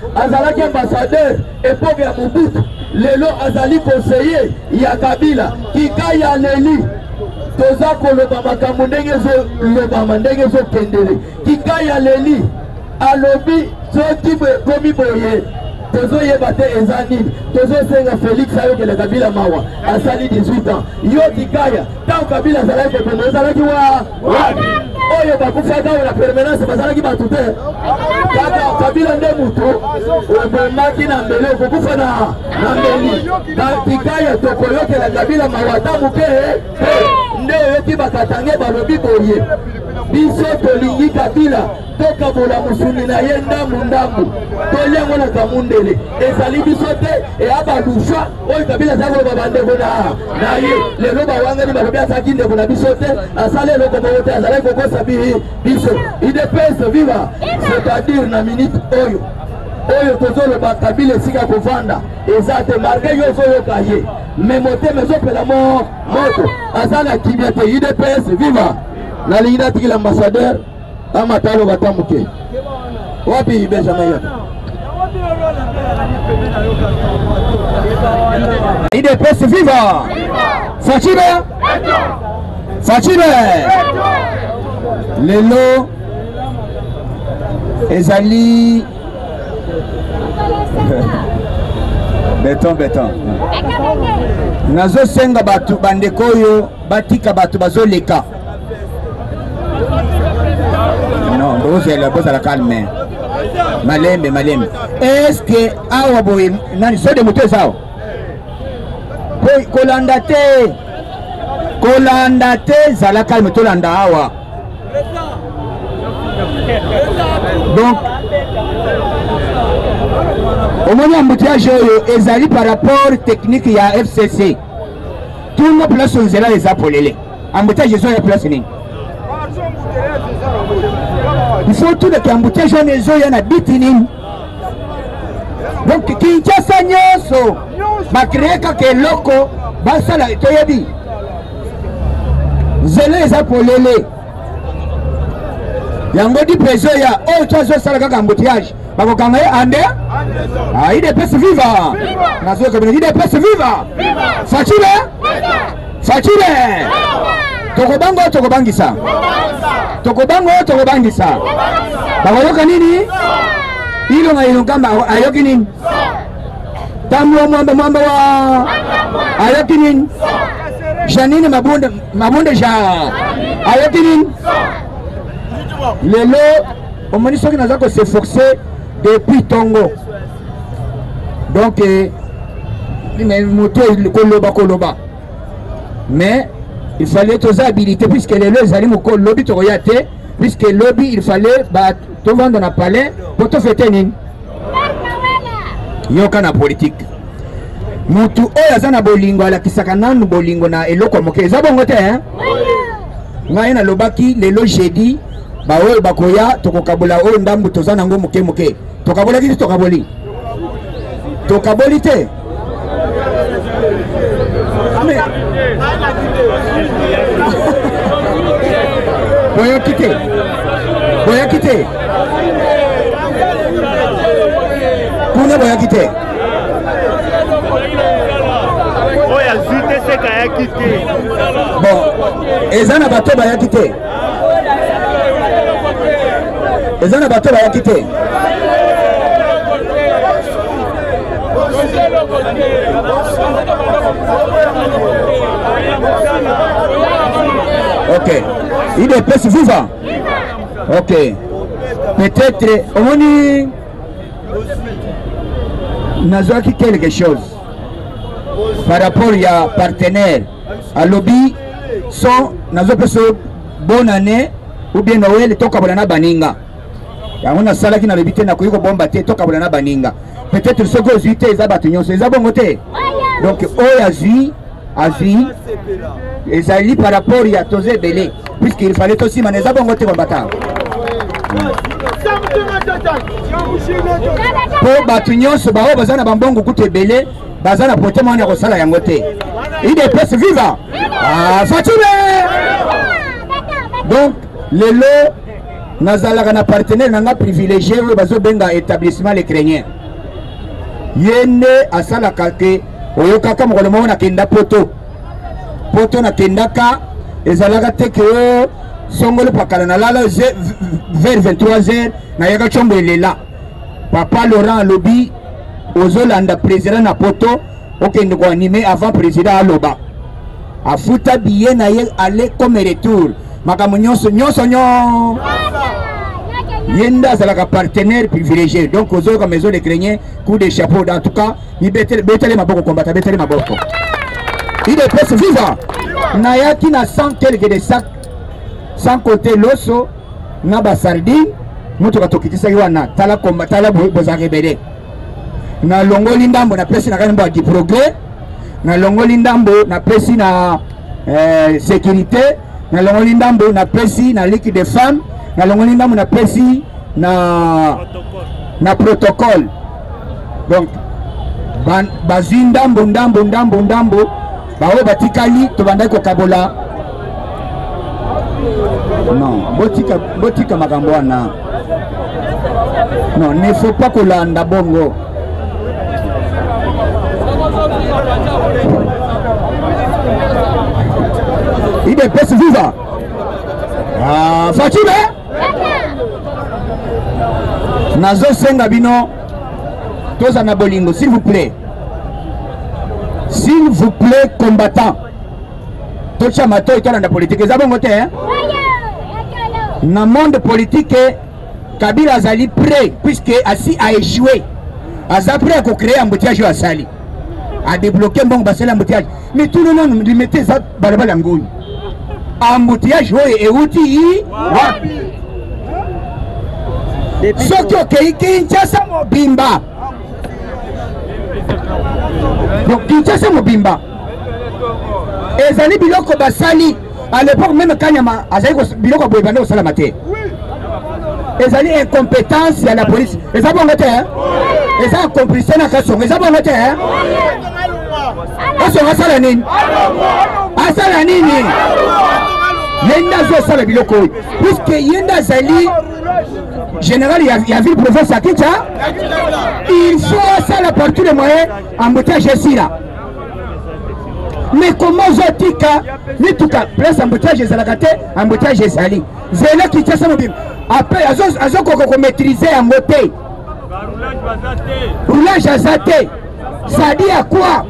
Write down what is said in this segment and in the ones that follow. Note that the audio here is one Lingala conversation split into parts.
azalaki ambassadeur époque ya Mobutu lelo azali conseiller ya Kabila kikai ya leli toza koloba makambo ndenge ezolobama ndenge ezokendele kikai ya leli alobi soki komi boye tozoyeba te eza nini tozosenga Félix ayokela Kabila mawa asali 18 ans yo kikaya ntango Kabila azalaki kopema ezalaki wapi oyo bakufaka oyo na permanence bazalaki bato te kaka Kabila nde mutu obomaki na mbele okokufa na mbeli kikaya tokoyokela Kabila mawa ta moke nde oyoki bakatange balobi boye biso tolingi Kabila tokabola musuni na ye ndambu toliango na kamundele ezali biso te eabalusha oyo Kabila azakoloba bandeko na ye lelo bawangani balobi azaki ndeko na biso te asali eloko moko te azalaki kokosa biso UDPS viva c'est-à-dire na minute oyo tozoloba Kabila esika kovanda eza te marke yo ozoyoka ye me motema ezopela moto aza na kimia te UDPS viva nalingi natikila ambassadeur amatalo batamuke wapi Benjamin UDPS viva Fachibe lelo ezali beton nazo senga batu bandeko oyo batika batu bazoleka non bozala calme malembe est-ce que awa boye nani so de moto zao kolanda te zala calme tolanda awa donc au moment embouteillage oyo ezali par rapport technique ya FCC tout le place nzela les apolele embouteillage zo ya place nini il faut tout le embouteillage nezo ya na bitinin donc Kinshasa nyonso bakreeka ke loko basala toyebi nzela les apolele yango di peso ya oyo twazosala kaka embouteillage bakokanga ye ande UDPS viva nazoyoka bino UDPS viva Fachibe tokobangisa bakoyoka nini ilongamba ayoki nini tambula mwamba wa ayoki nini Janine Mabonde ja ayoki nini lelo omoni soki naza koseforce depuis tongo donc moto koloba mais il fallait tous habilité puisque les lois allaient moko lobby toya te puisque lobby il fallait to vendre na palais pour to fêter nini yoka na politique mutu oyo aza na bolingo alakisaka nanu bolingo na eloko moke eza bongo te hein ngai na lobaki lelo jeudi ba oyo bakoya tokokabola oyo ndambu toza nango moke tokabola kiti tokaboli te boya kite kuna boya kite oya zute seka ya kite bon ezana bato baya kite ok UDPS viva ok peut-être omoni nazwaki quelque chose par rapport ya partenaire à lobby son nazopesa bonne année ou bien Noël tokabola na baninga yango nasalaki na lobi te nakoki kobomba te tokabola na baninga peut-être soki ozwi te eza bato nyonso eza bongo te donc oyo azwi ezali par rapport ya toza ebele puisqu'il fallait tosima na eza bongo te bambata po bato nyonso baoyo baza na bambongo kutu ebele baza na protema wana ya kosala yango te UDPS viva Fachibe donc lelo nazalaka na partenaire nanga privilégié oyo bazobenga établissement les Créniens yende asala kake oyokaka mokolo moko nakenda poto na kendaka ezalaka te ke songolo pakala na lala vers 23h na yaka chombo elela papa Laurent alobi ozolanda président na poto okende ko animer avant président aloba afuta billet na ye aller comme retour makambo nyonso yenda azalaka partenaire privilégié donc ozoyoka maison de craignien coup de chapeau en tout cas betele maboko kombata betele maboko IDPS viva nayaki na 100 quelques de sacs sans côté loso na basardine moto katokitisaki wana tala boza rebele na longoli ndambo na pesi na kanembo ya progrès na longoli ndambo na pesi na sécurité na longoli ndambo na pesi na ligue des femmes na longoli ndambo na pesi na protocole donc bazwi ndambo baoyo batikali tobandaki kokabola non botika makambo wana non ne faut pas kolanda bongo IDPS viva Fatime nazo senga bino toza na bolingo s'il vous plaît combattant tocha mato etala na politique eza bongo te na monde politique Kabila azali prêt puisque asi a échoué aza prêt à créer embouteillage à sali a débloquer mbongo basala embouteillage mais tout le monde lui mettait ça balabala ngoni embouteillage oyo euti wapi soki okei Kinshasa mobimba donc Kinshasa mobimba ezali biloko basali à l'époque même Kanyama azali biloko boye bande kosala te ezali incompétence ya la police eza bongo te eza complice na Kasongo eza bongo te Kasongo asala nini yenda azosala biloko oyo puisque yenda azali général ya ville province ya Kinshasa il faut ça la partie de moyen embouteillage esila mais comment zotika ni tuka place embouteillage ezalaka te embouteillage ezali zela Kinshasa mobimba après azokoko maîtriser yango te roulage aza te sadi ya quoi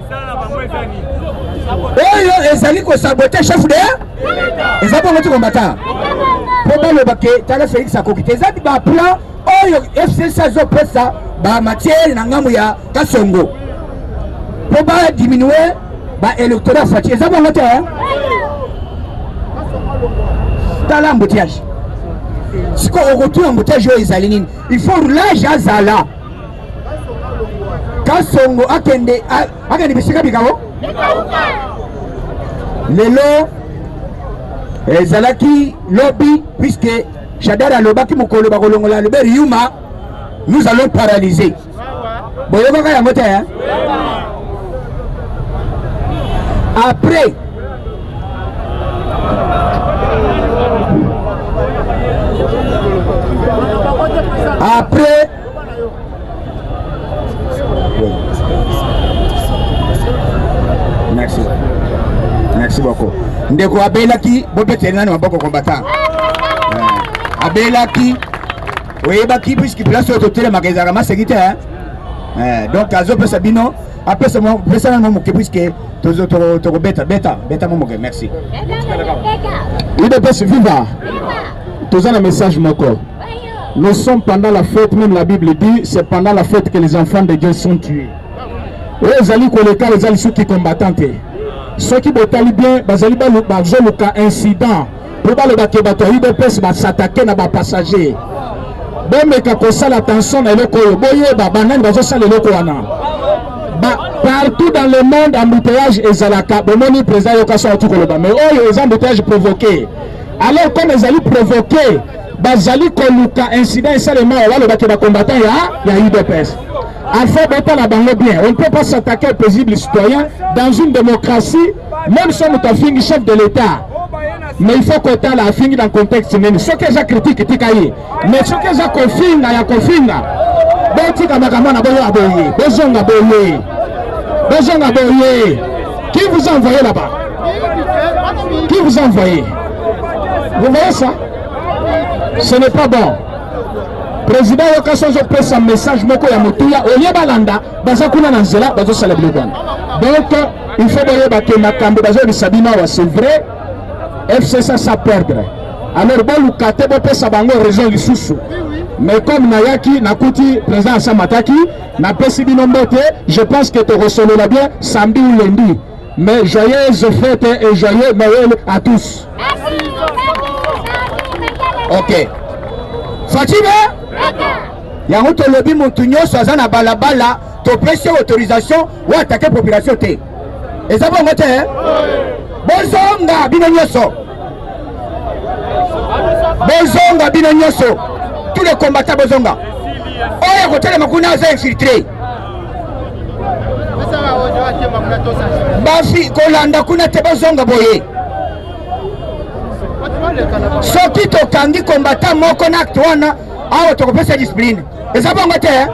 oyo ezali kosabote chef de eza bongo ti kombata po baloba ke tala Félix akoki te eza baplan oyo FCC azopesa bamatiere na ngambo ya Kasongo po badiminue baélectorat fati eza bongo te tala embouteillage siko okotu embouteillage oyo ezali nini il faut roulage azala Kasongo akende bisika bikawo lelo ezalaki lobby puisque Chadara alobaki mokolo bakolongola Albert Yuma nous allons paralyser boyokaka yango te après merci beaucoup ndeko abelaki bopeteli na maboko combattant abelaki oyebaki puisque place oyo totelemaka ezalaka masekite donc azopesa bino apesa na moke puisque tokobeta beta momoke merci IDPS viva toza na message moko. Nous sommes pendant la fête, même la Bible dit, c'est pendant la fête que les enfants de Dieu sont tués. Et les alliés les alliés qui combattent. Ceux qui botali bien, bazali bazoluka incident. Pour le bateau IDPS s'attaquer na ba passager. Bon mais quand ça l'attention na loko boye ba banane bazo sala loko wana. Partout dans le monde embouteillage ezalaka. Bomoni président yokaso atukoloba. Mais oh les embouteillages provoqués. Alors comme les alliés provoqués bazali koluka incident seulement wala ba combattant ya IDPS. Alpha Bata la bango bien. On ne peut pas s'attaquer aux paisibles citoyens dans une démocratie, même si on est un chef de l'État. Mais il faut qu'on ait la fin dans le contexte. Ce que j'ai critiqué, mais ce que j'ai confiné, il y a confiné. botika makambo na boyo aboye bozonga boye bozonga boye. Qui vous a envoyé là-bas? Qui vous a envoyé? Vous voyez ça? Ce n'est pas bon. Président Yokason je presse un message moko ya motuya oye balanda baza kuna na nzela bazo sala biloko. Donc il faut boyeba que makambo bazo bisabina wa c'est vrai. FCC ça perdre. Alors bon lukate bo pesa bango raison lisusu. Mais comme Nayaki nakuti président Samataki na pesi binombote, je pense que tu recevras bien samedi ou lundi. Mais joyeuses fêtes et joyeux Noël à tous. Ok. Fatima? Yango to lobi mutu nyonso aza na balabala to pesi autorisation ou attaquer population te. Et ça va mote hein? Bozonga bino nyonso. Bozonga bino nyonso. Tous les combattants bozonga. Oya kotele makuna aza infiltré. Bafi kolanda kuna te bozonga boye. Soki tokangi combattant moko na acte wana awa tokopesa discipline. Eza bongo te hein?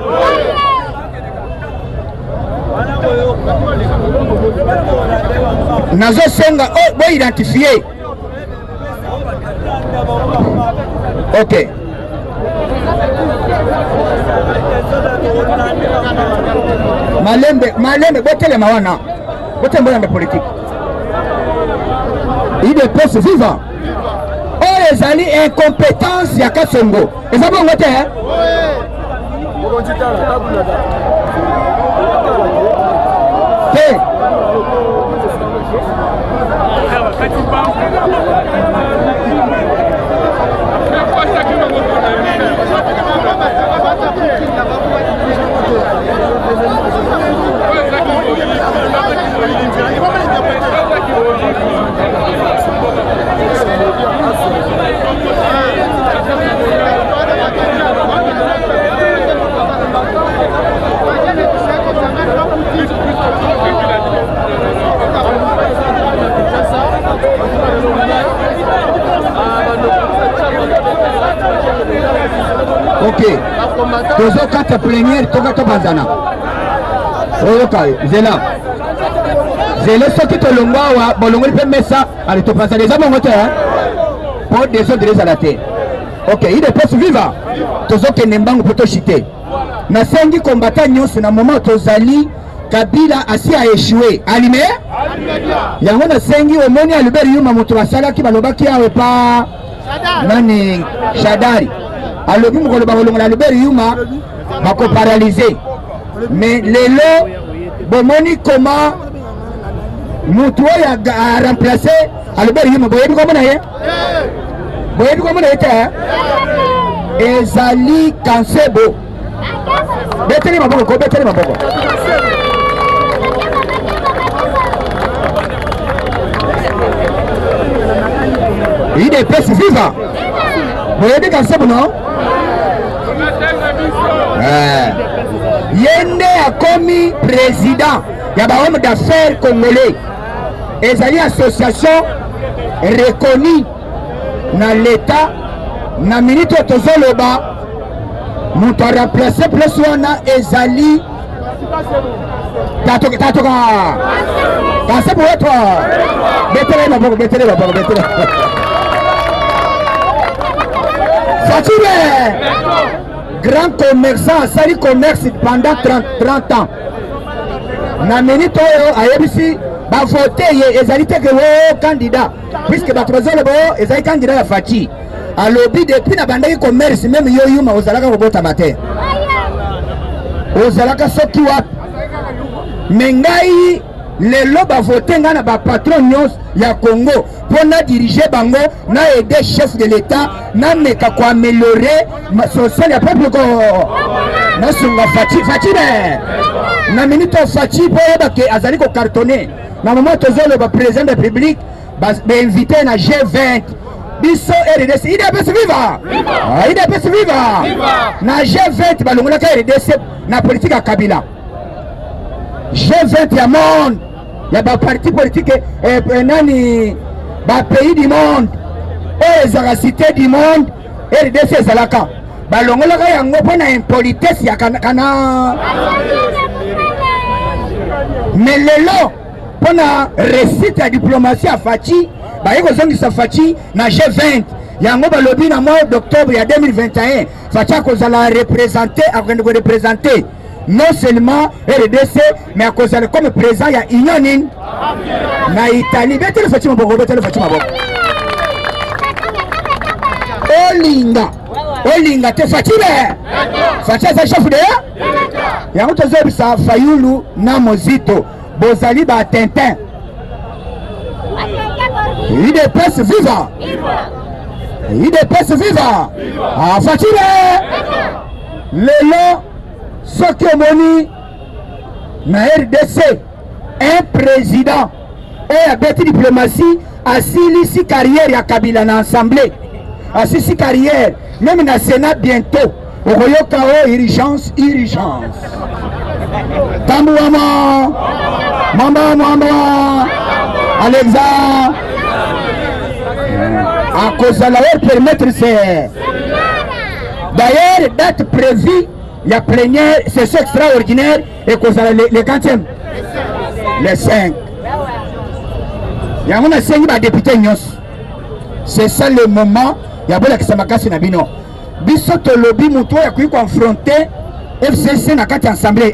Nazo senga bo identifier. Ok. Malembe botele mawana. Botele mbona politique. Il est poste vivant. Oh les alliés incompétence ya Kasongo. Et ça bon ngote hein? Hey. Ok. Tozo kata plénière toka to bazana. Oyoka zela. Zela soki to longwa wa bolongoli pe mesa ali to passer les amants moteur hein. Pour des autres les à la terre. Ok, il est pas vivant. Tozo ke nembango poto chité. Na sengi combattant nyonso na moment tozali Kabila asi a échoué. Allumé? Yango na sengi omoni Albert Yuma moto basalaki balobaki awe pa nani Shadari. Alobi mukolo balonga Albert Yuma bako paralysé. Mais lelo bomoni comment mutu a remplacé Albert Yuma boyebi comment na ye? Boyebi comment na ye? Ezali Kansebo. Beteli maboko, beteli maboko. Il est presse vivant. Vous voyez comme ça, non? Yende a commis président. Il y a un homme d'affaires congolais. Et il y a une association reconnue dans l'État. Dans le ministre Tozoloba, nous avons remplacé plus wana Ezali. Tatoka. Pensez pour toi. Mettez-les ma boque, mettez-les ma boque, mettez-les. Fatime, grand commerçant, sali commerce pendant 30 ans. Na minute oyo ayebisi ba voter ye ezali te que wo candidat puisque ba trésor bo ezali candidat ya Fati. A lobby depuis na bandaki commerce même yo yuma ozalaka ko bota matin. Ozalaka soki wapi. Mengai lelo ba voter ngana ba patron nyos ya Congo pour na diriger bango na aider chef de l'état na meka ko améliorer ma social ya peuple ko na sunga Fati na minute Fati po ba ke azali ko cartonner na moment tozolo ba président de la République ba invité na G20 biso RDC il est pas vivant il est pas vivant na G20 balongola ka RDC na politique ya Kabila G20 ya monde ya ba parti politique nani ba pays du monde et les cité du monde RDC ezalaka balongolaka yango mpona impolitesse ya kana mais lelo mpona réussite ya diplomatie ya Faci baye kozongisa Faci na G20 yango balobi na mois d'octobre ya 2021 Faci akozala représenter non seulement RDC mais akozala comme président ya Union nini na Italie. Betele Faci maboko, betele Faci maboko. Olinga te Faci be Faci aza chef de yango tozobisa Fayulu na Mozito bozali ba Tintin UDPS viva UDPS viva Faci be lelo soki omoni na RDC un président oyo abeti diplomatie asilisi carrière ya Kabila na assemblée asilisi carrière même na Sénat bientôt okoyoka o urgence tambuwama mamba Alexa akozala oyo permettre c'est d'ailleurs date prévue la plénière session extraordinaire et kozala le 40e le 5 yango na sengi ba député nyonso. C'est ça le moment ya bolakisa makasi na bino biso tolobi mutu ya kuyi confronter FCC na kati assemblée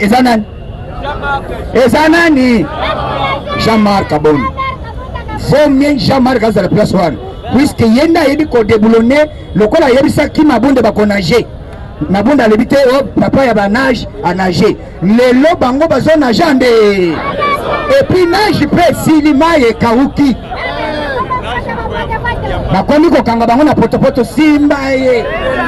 ezanani Jean-Marc Aboni vaut mieux Jean-Marc azala place wana puisque yenda yebi ko déboulonner lokola yebisa ki mabonde bakonage Nabunda lebite o papa ya banage a nager lelo bango bazo najande et puis nage pe silima ye kauki bakomi ko kanga bango na potopoto simba ye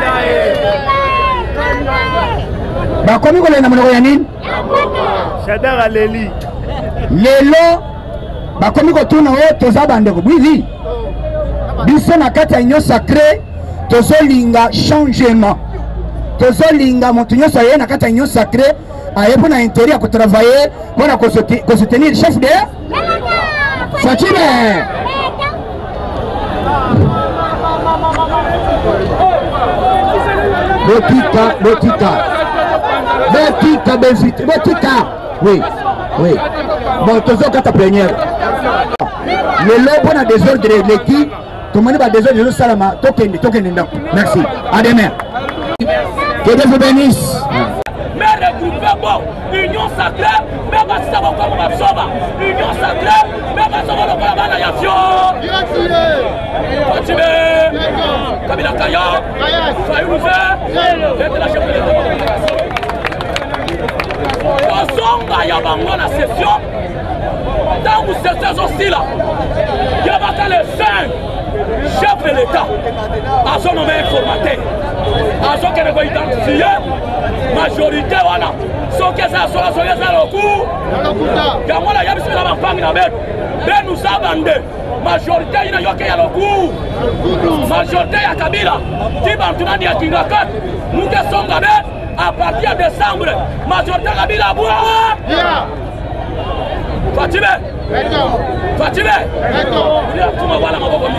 bakomi ko lena monoko ya nini Shadara Leli lelo bakomi ko tuna o toza bandeko bwizi biso na kati ya union sacrée tozolinga changement tozolinga moto nyonso aye na kati ya union sacrée aye mpona intérêt ya kotravailler mpona kosoutenir chef de Faci botika oui bon tozokata plénière lelo mpona désordre leki tomoni ba désordre ezosalama tokende ndako. Merci, à demain. Que Dieu vous bénisse. Mais regroupez bon, union sacrée, mais pas ça va comme Mabsoba. Union sacrée, mais pas ça va le faire la nation. Continuez. Kabila Kaya, Fayulu Zé, et la chef de l'État. Ozonga ya bango na session. Dans vous session aussi là. Il y a pas les 5 chefs de l'État. À son nom informateur. À son qu'elle va identifier majorité voilà. Sauf que ça soit le coup. Quand moi la yabisi la mampang na bête. Ben nous abandé. Majorité il y a que le coup. Majorité ya Kabila. Qui bantuna dia kingakat. Nous que sommes bête à partir de décembre. Majorité Kabila boua. Fatime. Fatime. Il y a tout voilà ma bobo.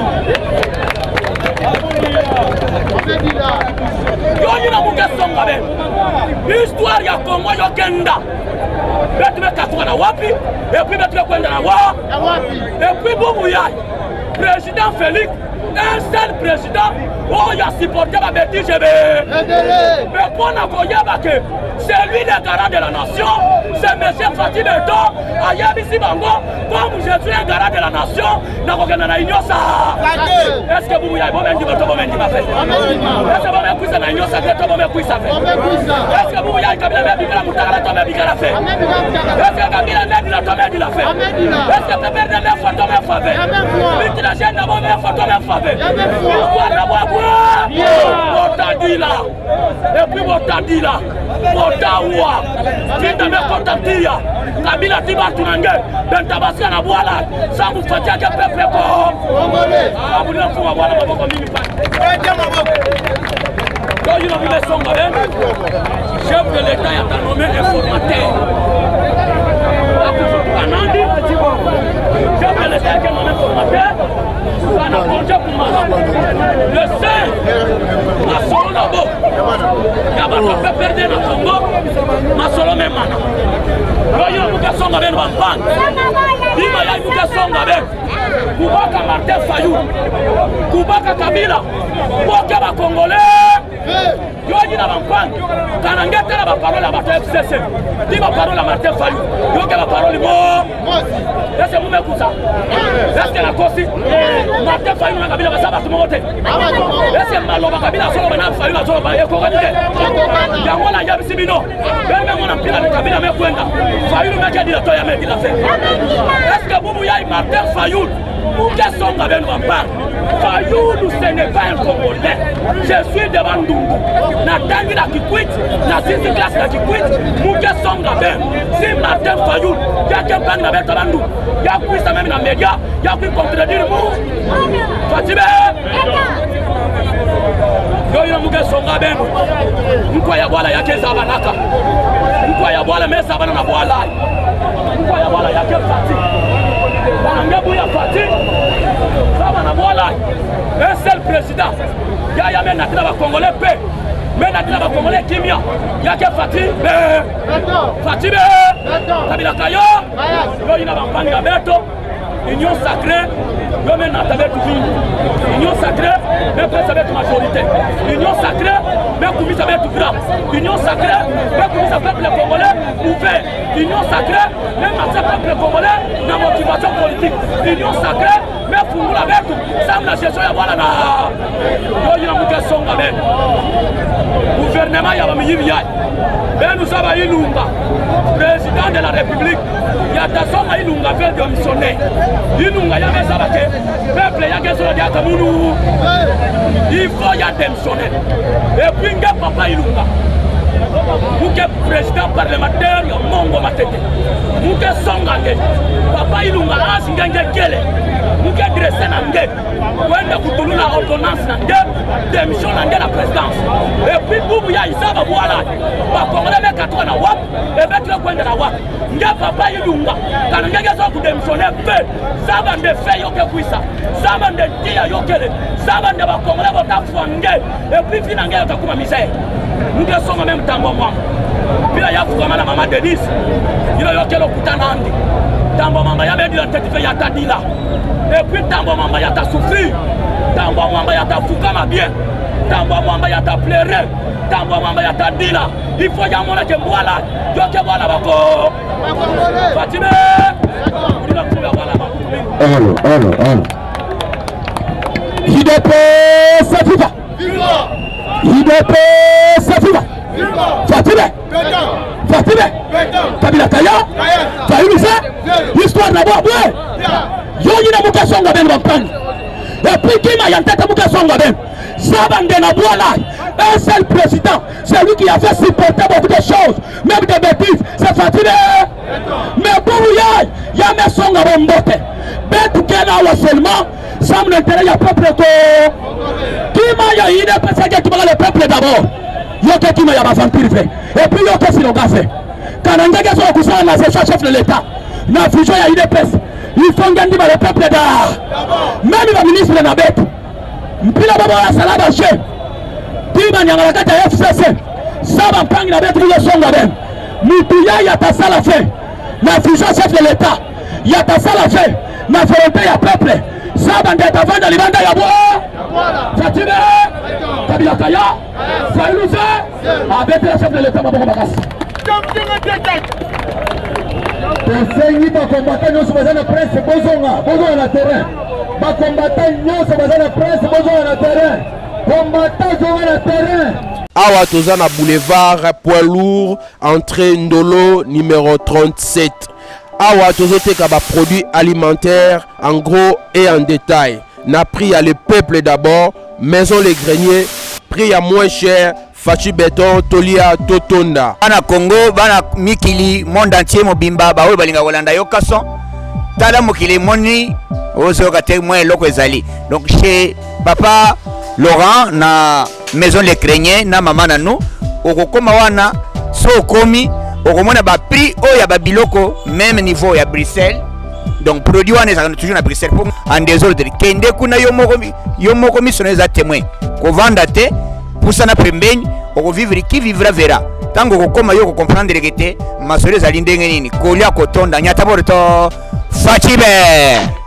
Yoni na muke songa be. Histoire ya Kongo yokenda. Betu bekatwa na wapi? Et puis betu kwenda na wapi? Et puis bobu ya. Président Félix, un seul président, oh il a supporté ma bêtise mais pour n'avoir que c'est lui le garant de la nation, c'est M. Fatih Beto, Ayabisi Bango, comme je suis un garant de la nation, n'a union ça. Est-ce que vous avez dit que vous avez dit est-ce que vous avez dit que vous avez dit est-ce que vous avez dit que vous avez dit que vous avez dit est-ce que Kabila n'a dit que vous avez dit est-ce que Pépère n'a pas fait de faveur la chaîne n'a pas fait de faveur Botadi là et puis Botadi là Botawa Tinda me Botadia Kabila Tiba Tunange Ben Tabaska na Boala sans vous faire que peuple ko ah vous ne pouvez voir la maboko mingi pas donc il a vu les sons chef de l'État a nommé informateur chef de l'État a nommé informateur bana congé kumala le sein masolo na bo ya bato pe perdre na Congo masolo me mana oyo muka songa beno bampanga bima ya muka songa beno kubaka Martin Fayulu kubaka Kabila boke ba Congolais yoji na bampanga kana ngeta ba parole ba FCC di ba parole Martin Fayulu yoke ba parole mo ese mume kusa ese la kosi Martin Fayulu na Kabila basaba tumote ese maloba Kabila solo bana Fayulu solo ba eko kanite yango na yabi sibino bembe mona mpila na Kabila mekwenda Fayulu meke directeur ya meki la fait est-ce que bubu yai Martin Fayulu Mouké Songa ben Wampar Fayulu ce n'est pas un Congolais. Je suis devant Ndungu. Na tangi na kikwit, na sisi classe na kikwit, Mouké Songa ben. Si Martin Fayulu, y'a qu'un bang na ben tabandu. Y'a qui ça même dans les médias, y'a qui contredire mou. Fatibé. Yoyo Mouké Songa ben. Mkwa ya bwala yake zabanaka. Mkwa ya bwala mesa bana na bwala. Mkwa ya bwala yake fati. Banangebu ya fati. Saba na bwala. Un seul président. Y'a même natina ba Congolais paix. Mais natina ba Congolais kimia. Y'a que fati. Fati be. Kabila kayo. Yo ina bampanga beto. Union sacrée. Yo men natabe tout fini. Union sacrée. Mais presse avec majorité. Union sacrée. Mais commis avec tout grand. Union sacrée. Mais commis avec le Congolais ouvert. Union sacrée. Même avec le Congolais dans motivation politique. Union sacrée. Mais pour nous la bête, ça me la gestion ya voilà na. Yo ina Mouké Songa ben. Gouvernement ya ba miyiya. Ben nous avons Ilunga. Président de la République. Ya ta Songa Ilunga fait démissionner. Ilunga ya mesa ba ke. Peuple ya keso dia kamunu. Il faut ya démissionner. Et puis nga papa Ilunga. Mouké président parlementaire ya Mongo Matete. Mouké Songa nge. Papa Ilunga asingenge kele. Mouké dressé na nge. Wenda kutulula ordonnance na nge. Démission na nge la présidence. Et puis bubu ya isaba voilà. Ba Congolais me katwa na wap. Et betre kwenda na wap. Nge papa Ilunga. Kana nge so ku démissionner fait. Saba nde fait yoke kuisa. Saba nde tia yokele. Saba nde ba Congolais botafwa nge. Et puis fina nge yotakuma misère. Mouké Songa même tango moi. Bila ya fukamana mama Denis. Ilo yokelo kutana andi. Tambo mama ya bedu yantetifé ya tadila. Et puis tambo mama ya ta souffrir. Tambo mama ya ta fukama bien. Tambo mama ya ta pleurer. Tambo mama ya ta dila. Il faut ya mona ke mwala. Yoke mwala bako. Fatime. Ilo kuya mwala bako. Alo. IDP Safiva. IDP Safiva. Fatime. Kabila Kaya. Fayulu ça. Histoire d'abord. Yo yina Mouké Songa ben bampani. Et puis Kima yantata Mouké Songa ben. Sabande na boala. Un seul président, c'est lui qui a fait supporter beaucoup de choses, même des bêtises, c'est fatigué. Mais pour lui, il y a mes songs à bomboter. Mais tout cas, seulement, ça me l'intéresse, il y a peuple qui m'a eu des personnes qui m'a le peuple d'abord. Il y a qui m'a eu un vampire fait. Et puis il y a qui m'a fait. Quand on a dit que c'est le chef de l'État, il y a fusion, il y a eu des personnes. Il faut gagner le peuple d'abord. Même le ministre de la bête. Puis là, il y a salade à chef. Tima nyanga kata FCC saba mpangi na betu ile songa ben mutuya ya tasala fait la fusion chef de l'état ya tasala fait na volonté ya peuple saba ngeta vanda libanda ya boa Fatime Kabila Kaya Fayulu avec le chef de l'état maboko makasi Conseil ba combattant nyonso bazana presse bozonga na terrain ba combattant nyonso bazana presse bozonga na terrain. Awa Tozana boulevard poids lourd entrée Ndolo numéro 37. Awa Tozote Kaba produits alimentaires en gros et en détail. N'a pris à le peuple d'abord, maison les greniers, prix à moins cher, Fachi Béton, Tolia, Totonda. Bana Congo, bana Mikili, monde entier mobimba, bawe balinga Walanda yokason. Tala mokili moni, ozo kate moins loko ezali. Donc chez papa Laurent na maison les craignés na maman na nous okokoma wana so komi okomona ba prix o ya ba biloko même niveau ya Bruxelles donc produit wana ezalaka toujours na Bruxelles pour en désordre kende kuna yo moko misono eza témoin kovanda te pusana pembeni okovivre qui vivra verra tango kokoma yo comprendre que te masolo ezali ndenge nini kolia kotonda nyata borto facibe